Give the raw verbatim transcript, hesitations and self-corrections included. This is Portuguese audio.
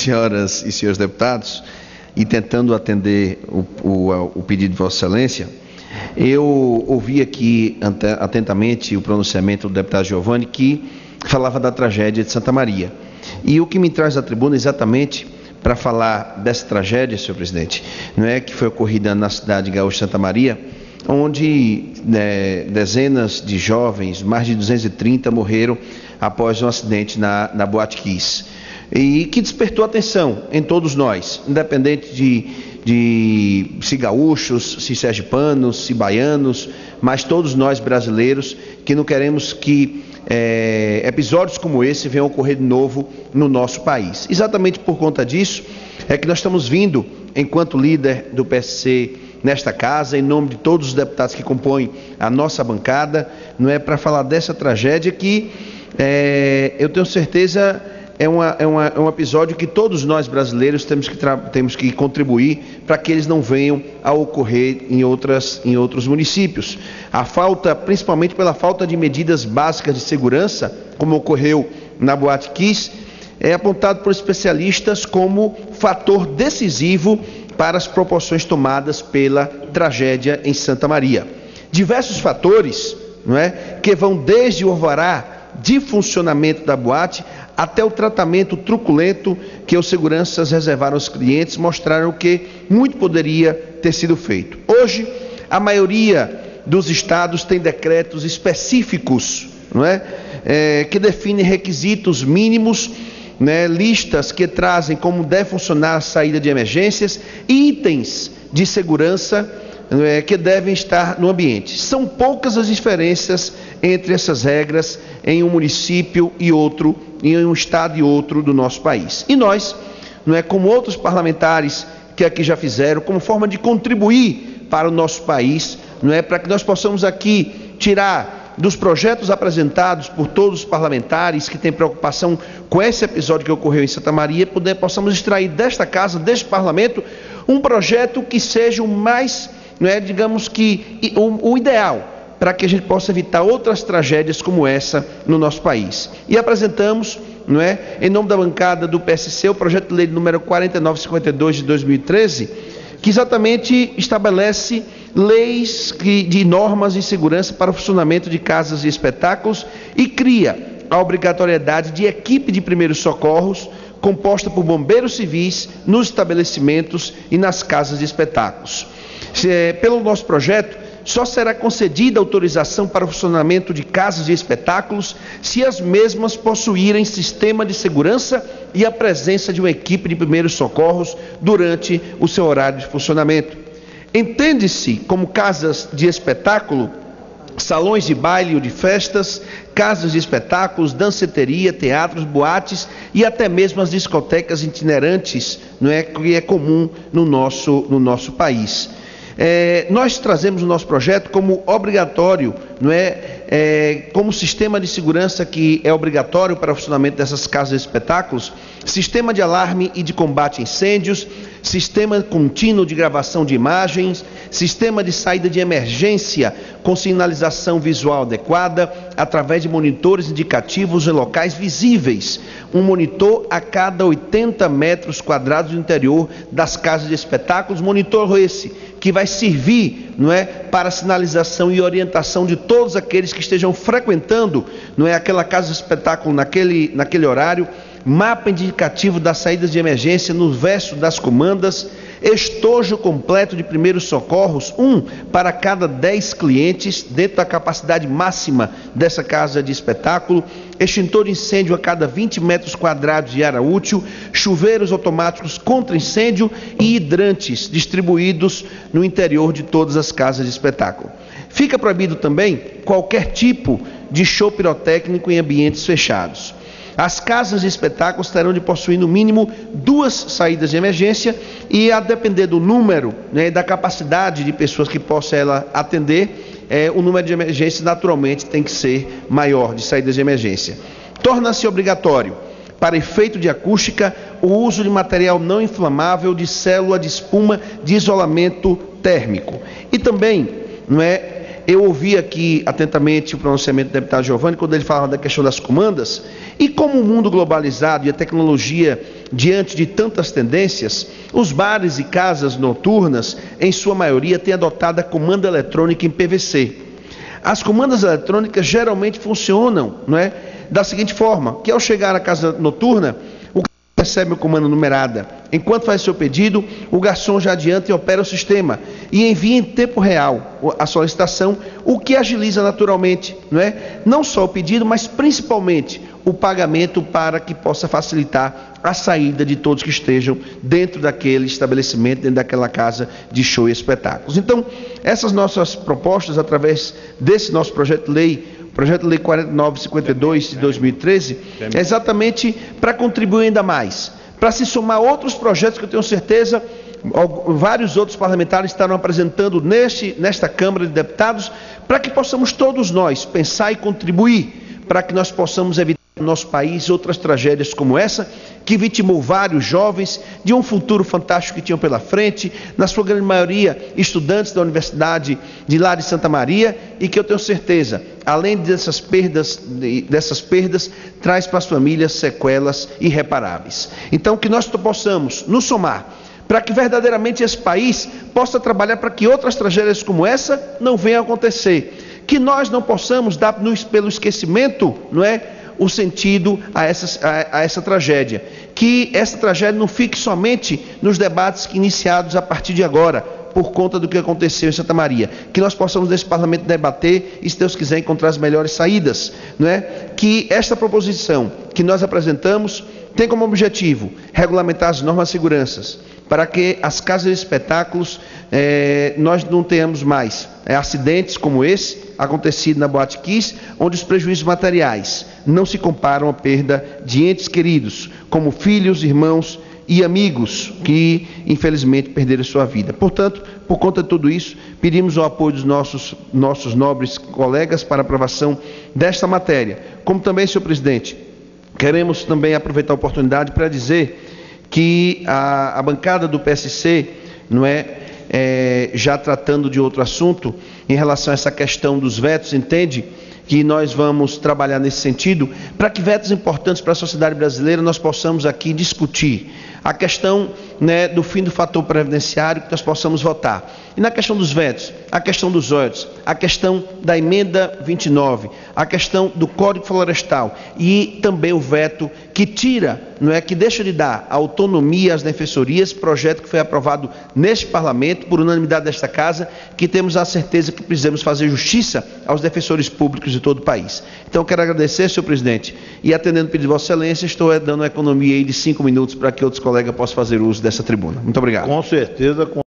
Senhoras e senhores deputados, e tentando atender o, o, o pedido de Vossa Excelência, eu ouvi aqui atentamente o pronunciamento do deputado Giovanni, que falava da tragédia de Santa Maria. E o que me traz à tribuna exatamente para falar dessa tragédia, senhor presidente, não é que foi ocorrida na cidade gaúcha de Santa Maria, onde né, dezenas de jovens, mais de duzentos e trinta, morreram após um acidente na, na Boate Kiss. E que despertou atenção em todos nós, independente de, de se gaúchos, se sergipanos, se baianos, mas todos nós brasileiros que não queremos que é, episódios como esse venham a ocorrer de novo no nosso país. Exatamente por conta disso é que nós estamos vindo, enquanto líder do P S C nesta casa, em nome de todos os deputados que compõem a nossa bancada, não é para falar dessa tragédia que é, eu tenho certeza É, uma, é, uma, é um episódio que todos nós brasileiros temos que, temos que contribuir para que eles não venham a ocorrer em, outras, em outros municípios. A falta, principalmente pela falta de medidas básicas de segurança, como ocorreu na Boate Kiss, é apontado por especialistas como fator decisivo para as proporções tomadas pela tragédia em Santa Maria. Diversos fatores, não é, que vão desde o alvará de funcionamento da boate até o tratamento truculento que os seguranças reservaram aos clientes, mostraram que muito poderia ter sido feito. Hoje, a maioria dos estados tem decretos específicos, não é? É, que definem requisitos mínimos, né, listas que trazem como deve funcionar a saída de emergências e itens de segurança é, que devem estar no ambiente. São poucas as diferenças entre essas regras em um município e outro, em um estado e outro do nosso país. E nós, não é, como outros parlamentares que aqui já fizeram, como forma de contribuir para o nosso país, não é, para que nós possamos aqui tirar dos projetos apresentados por todos os parlamentares que têm preocupação com esse episódio que ocorreu em Santa Maria, poder, possamos extrair desta casa, deste parlamento, um projeto que seja o mais, não é, digamos que, o, o ideal, para que a gente possa evitar outras tragédias como essa no nosso país. E apresentamos, não é, em nome da bancada do P S C, o projeto de lei número quarenta e nove cinquenta e dois de dois mil e treze, que exatamente estabelece leis de normas de segurança para o funcionamento de casas de espetáculos e cria a obrigatoriedade de equipe de primeiros socorros composta por bombeiros civis nos estabelecimentos e nas casas de espetáculos. Pelo nosso projeto, só será concedida autorização para o funcionamento de casas de espetáculos se as mesmas possuírem sistema de segurança e a presença de uma equipe de primeiros socorros durante o seu horário de funcionamento. Entende-se como casas de espetáculo salões de baile ou de festas, casas de espetáculos, danceteria, teatros, boates e até mesmo as discotecas itinerantes, não é, que é comum no nosso, no nosso país. É, nós trazemos o nosso projeto como obrigatório, não é, é, como sistema de segurança que é obrigatório para o funcionamento dessas casas de espetáculos, sistema de alarme e de combate a incêndios, sistema contínuo de gravação de imagens, sistema de saída de emergência com sinalização visual adequada, através de monitores indicativos em locais visíveis, um monitor a cada oitenta metros quadrados do interior das casas de espetáculos, monitor esse que vai servir, não é, para sinalização e orientação de todos aqueles que estejam frequentando, não é, aquela casa de espetáculo naquele, naquele horário, mapa indicativo das saídas de emergência no verso das comandas, estojo completo de primeiros socorros, um para cada dez clientes, dentro da capacidade máxima dessa casa de espetáculo, extintor de incêndio a cada vinte metros quadrados de área útil, chuveiros automáticos contra incêndio e hidrantes distribuídos no interior de todas as casas de espetáculo. Fica proibido também qualquer tipo de show pirotécnico em ambientes fechados. As casas de espetáculos terão de possuir no mínimo duas saídas de emergência e, a depender do número, né, da capacidade de pessoas que possa ela atender, é, o número de emergências naturalmente tem que ser maior, de saídas de emergência. Torna-se obrigatório, para efeito de acústica, o uso de material não inflamável de célula de espuma de isolamento térmico. E também, não é, Eu ouvi aqui atentamente o pronunciamento do deputado Giovanni, quando ele falava da questão das comandas, e como o mundo globalizado e a tecnologia, diante de tantas tendências, os bares e casas noturnas, em sua maioria, têm adotado a comanda eletrônica em P V C. As comandas eletrônicas geralmente funcionam, não é, da seguinte forma, que ao chegar à casa noturna, o recebe o comando numerada. Enquanto faz seu pedido, o garçom já adianta e opera o sistema e envia em tempo real a solicitação, o que agiliza naturalmente, não é? Não só o pedido, mas principalmente o pagamento, para que possa facilitar a saída de todos que estejam dentro daquele estabelecimento, dentro daquela casa de show e espetáculos. Então, essas nossas propostas, através desse nosso projeto de lei, projeto de lei quarenta e nove cinquenta e dois de dois mil e treze, é exatamente para contribuir ainda mais, para se somar outros projetos que eu tenho certeza vários outros parlamentares estarão apresentando neste, nesta Câmara de Deputados, para que possamos todos nós pensar e contribuir para que nós possamos evitar no nosso país outras tragédias como essa, que vitimou vários jovens de um futuro fantástico que tinham pela frente, na sua grande maioria estudantes da Universidade de lá de Santa Maria, e que eu tenho certeza, além dessas perdas, dessas perdas, traz para as famílias sequelas irreparáveis. Então, que nós possamos nos somar, para que verdadeiramente esse país possa trabalhar para que outras tragédias como essa não venham a acontecer, que nós não possamos dar pelo esquecimento, não é, o sentido a essa, a, a essa tragédia, que essa tragédia não fique somente nos debates iniciados a partir de agora, por conta do que aconteceu em Santa Maria, que nós possamos nesse parlamento debater e, se Deus quiser, encontrar as melhores saídas, não é? Que esta proposição que nós apresentamos tem como objetivo regulamentar as normas de segurança, para que as casas de espetáculos eh, nós não tenhamos mais eh, acidentes como esse acontecido na Boate Kiss, onde os prejuízos materiais não se comparam à perda de entes queridos, como filhos, irmãos e amigos que infelizmente perderam sua vida. Portanto, por conta de tudo isso, pedimos o apoio dos nossos, nossos nobres colegas para a aprovação desta matéria. Como também, senhor presidente, queremos também aproveitar a oportunidade para dizer que a, a bancada do P S C, não é, é, já tratando de outro assunto, em relação a essa questão dos vetos, entende que nós vamos trabalhar nesse sentido, para que vetos importantes para a sociedade brasileira nós possamos aqui discutir. A questão, né, do fim do fator previdenciário, que nós possamos votar. E na questão dos vetos, a questão dos ódios, a questão da emenda vinte e nove, a questão do Código Florestal e também o veto que tira, não é, que deixa de dar autonomia às defensorias, projeto que foi aprovado neste parlamento, por unanimidade desta casa, que temos a certeza que precisamos fazer justiça aos defensores públicos de todo o país. Então, quero agradecer, senhor presidente, e atendendo o pedido de Vossa Excelência, estou dando uma economia aí de cinco minutos para que outros colegas possam fazer uso dessa tribuna. Muito obrigado. Com certeza. Com